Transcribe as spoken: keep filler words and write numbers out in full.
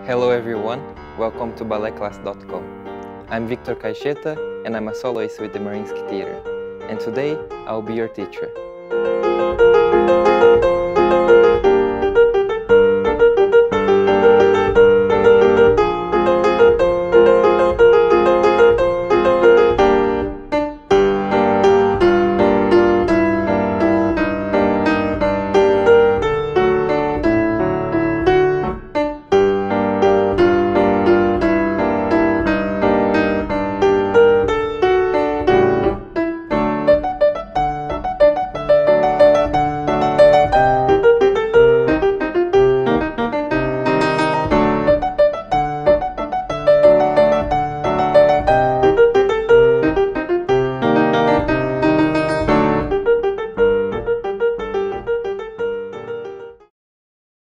Hello everyone, welcome to ballet class dot com. I'm Victor Caixeta and I'm a soloist with the Mariinsky Theatre. And today I'll be your teacher.